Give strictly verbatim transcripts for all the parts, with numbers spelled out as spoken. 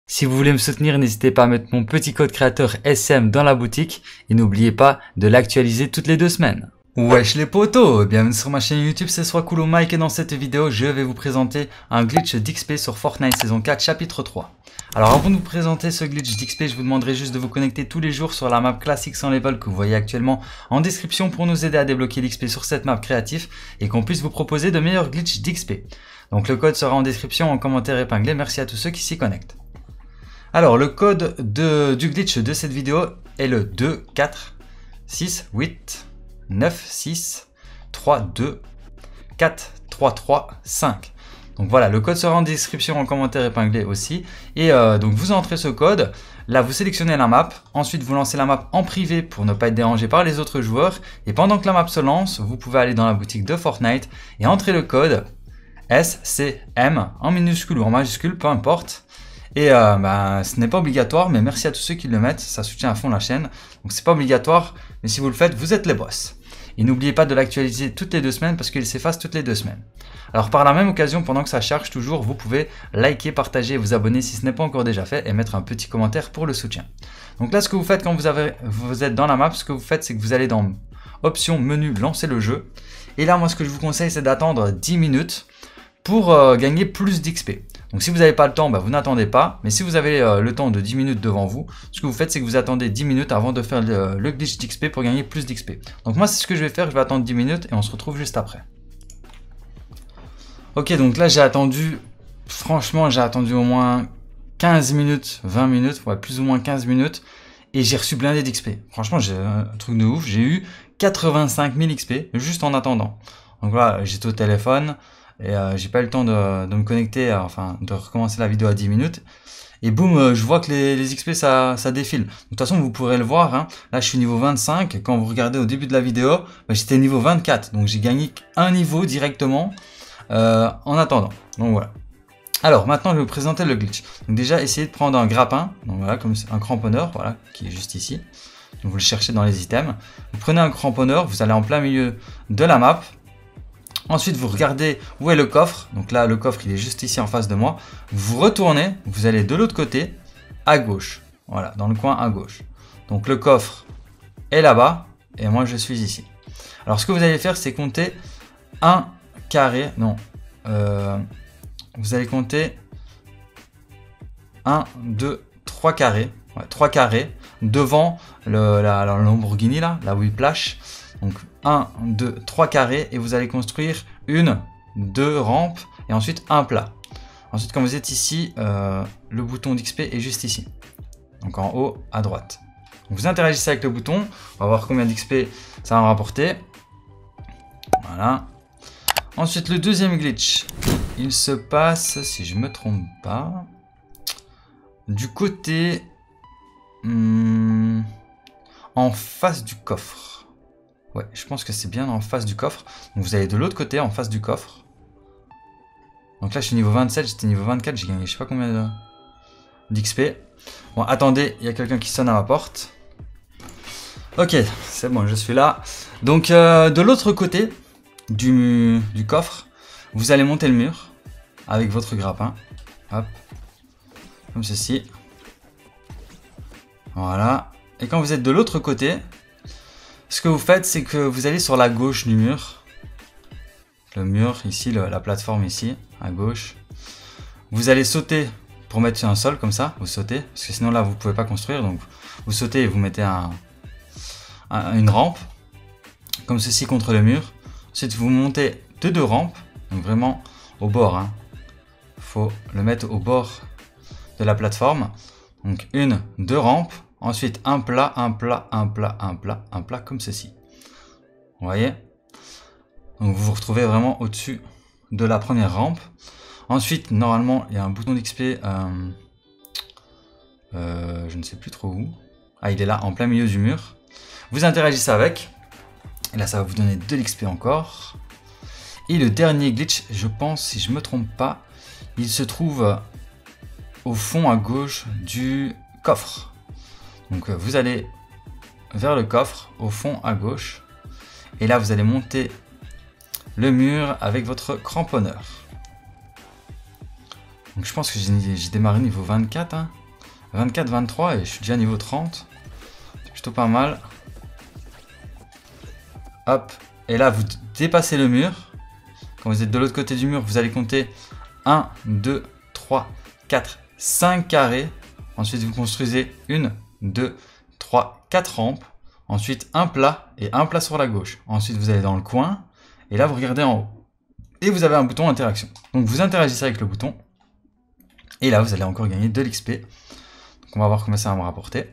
Si vous voulez me soutenir, n'hésitez pas à mettre mon petit code créateur S M dans la boutique et n'oubliez pas de l'actualiser toutes les deux semaines. Wesh les potos, bienvenue sur ma chaîne YouTube, c'est Swakulo Mike et dans cette vidéo, je vais vous présenter un glitch d'X P sur Fortnite saison quatre chapitre trois. Alors avant de vous présenter ce glitch d'X P, je vous demanderai juste de vous connecter tous les jours sur la map classique sans level que vous voyez actuellement en description pour nous aider à débloquer l'X P sur cette map créative et qu'on puisse vous proposer de meilleurs glitches d'X P. Donc le code sera en description en commentaire épinglé, merci à tous ceux qui s'y connectent. Alors le code de, du glitch de cette vidéo est le deux quatre six huit neuf six trois deux quatre trois trois cinq. Donc voilà, le code sera en description en commentaire épinglé aussi. Et euh, donc vous entrez ce code, là vous sélectionnez la map, ensuite vous lancez la map en privé pour ne pas être dérangé par les autres joueurs. Et pendant que la map se lance, vous pouvez aller dans la boutique de Fortnite et entrer le code S C M en minuscule ou en majuscule, peu importe. Et euh, bah, ce n'est pas obligatoire, mais merci à tous ceux qui le mettent, ça soutient à fond la chaîne. Donc c'est pas obligatoire, mais si vous le faites, vous êtes les boss. Et n'oubliez pas de l'actualiser toutes les deux semaines parce qu'il s'efface toutes les deux semaines. Alors par la même occasion, pendant que ça charge toujours, vous pouvez liker, partager et vous abonner si ce n'est pas encore déjà fait et mettre un petit commentaire pour le soutien. Donc là, ce que vous faites quand vous, avez, vous êtes dans la map, ce que vous faites, c'est que vous allez dans Options, Menu, Lancer le jeu. Et là, moi, ce que je vous conseille, c'est d'attendre dix minutes pour euh, gagner plus d'X P. Donc si vous n'avez pas le temps, bah, vous n'attendez pas. Mais si vous avez euh, le temps de dix minutes devant vous, ce que vous faites, c'est que vous attendez dix minutes avant de faire le, le glitch d'X P pour gagner plus d'X P. Donc moi, c'est ce que je vais faire. Je vais attendre dix minutes et on se retrouve juste après. Ok, donc là, j'ai attendu, franchement, j'ai attendu au moins quinze minutes, vingt minutes, ouais, plus ou moins quinze minutes. Et j'ai reçu blindé d'X P. Franchement, j'ai un truc de ouf. J'ai eu quatre-vingt-cinq mille X P juste en attendant. Donc voilà, j'étais au téléphone. Et euh, j'ai pas eu le temps de, de me connecter, euh, enfin de recommencer la vidéo à dix minutes. Et boum, euh, je vois que les, les X P ça, ça défile. De toute façon, vous pourrez le voir. Hein. Là, je suis niveau vingt-cinq. Quand vous regardez au début de la vidéo, bah, j'étais niveau vingt-quatre. Donc j'ai gagné un niveau directement euh, en attendant. Donc voilà. Alors maintenant, je vais vous présenter le glitch. Donc déjà, essayez de prendre un grappin. Donc voilà, comme un cramponneur, voilà, qui est juste ici. Donc vous le cherchez dans les items. Vous prenez un cramponneur, vous allez en plein milieu de la map. Ensuite, vous regardez où est le coffre. Donc là, le coffre, il est juste ici en face de moi. Vous retournez, vous allez de l'autre côté, à gauche. Voilà, dans le coin à gauche. Donc le coffre est là-bas et moi, je suis ici. Alors, ce que vous allez faire, c'est compter un carré. Non, euh, vous allez compter un, deux, trois carrés. Ouais, trois carrés devant le, la, la Lamborghini, là, la Whiplash. Donc un, deux, trois carrés et vous allez construire une, deux rampes et ensuite un plat. Ensuite, quand vous êtes ici, euh, le bouton d'X P est juste ici. Donc en haut à droite. Donc, vous interagissez avec le bouton. On va voir combien d'X P ça va me rapporter. Voilà. Ensuite, le deuxième glitch, il se passe, si je ne me trompe pas, du côté hum, en face du coffre. Ouais, je pense que c'est bien en face du coffre. Donc vous allez de l'autre côté, en face du coffre. Donc là, je suis niveau vingt-sept, j'étais niveau vingt-quatre, j'ai gagné je sais pas combien d'X P. Bon, attendez, il y a quelqu'un qui sonne à ma porte. Ok, c'est bon, je suis là. Donc euh, de l'autre côté du, du coffre, vous allez monter le mur avec votre grappin. Hop, comme ceci. Voilà. Et quand vous êtes de l'autre côté, ce que vous faites, c'est que vous allez sur la gauche du mur. Le mur, ici, le, la plateforme ici, à gauche. Vous allez sauter pour mettre sur un sol, comme ça. Vous sautez, parce que sinon là, vous ne pouvez pas construire. Donc, vous sautez et vous mettez un, un, une rampe, comme ceci, contre le mur. Ensuite, vous montez de deux rampes, donc vraiment au bord. Hein. Faut le mettre au bord de la plateforme. Donc, une, deux rampes. Ensuite, un plat, un plat, un plat, un plat, un plat, comme ceci. Vous voyez? Donc, vous vous retrouvez vraiment au-dessus de la première rampe. Ensuite, normalement, il y a un bouton d'X P. Euh, euh, je ne sais plus trop où. Ah, il est là, en plein milieu du mur. Vous interagissez avec. Et là, ça va vous donner de l'X P encore. Et le dernier glitch, je pense, si je ne me trompe pas, il se trouve au fond à gauche du coffre. Donc vous allez vers le coffre, au fond à gauche. Et là, vous allez monter le mur avec votre cramponneur. Donc je pense que j'ai démarré niveau vingt-quatre. Hein. vingt-quatre, vingt-trois et je suis déjà niveau trente. C'est plutôt pas mal. Hop. Et là, vous dépassez le mur. Quand vous êtes de l'autre côté du mur, vous allez compter un, deux, trois, quatre, cinq carrés. Ensuite, vous construisez une, deux, trois, quatre rampes. Ensuite, un plat et un plat sur la gauche. Ensuite, vous allez dans le coin. Et là, vous regardez en haut. Et vous avez un bouton interaction. Donc, vous interagissez avec le bouton. Et là, vous allez encore gagner de l'X P. Donc, on va voir combien ça va me rapporter.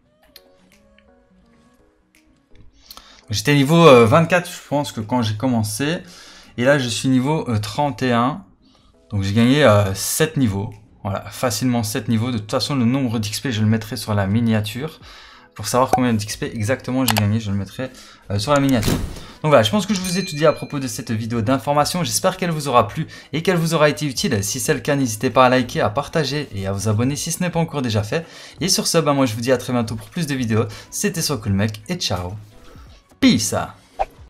J'étais niveau euh, vingt-quatre, je pense que quand j'ai commencé. Et là, je suis niveau euh, trente et un. Donc, j'ai gagné euh, sept niveaux. Voilà, facilement sept niveaux. De toute façon, le nombre d'X P, je le mettrai sur la miniature. Pour savoir combien d'X P exactement j'ai gagné, je le mettrai euh, sur la miniature. Donc voilà, je pense que je vous ai tout dit à propos de cette vidéo d'information. J'espère qu'elle vous aura plu et qu'elle vous aura été utile. Si c'est le cas, n'hésitez pas à liker, à partager et à vous abonner si ce n'est pas encore déjà fait. Et sur ce, bah, moi je vous dis à très bientôt pour plus de vidéos. C'était SoCoolMec et ciao. Peace!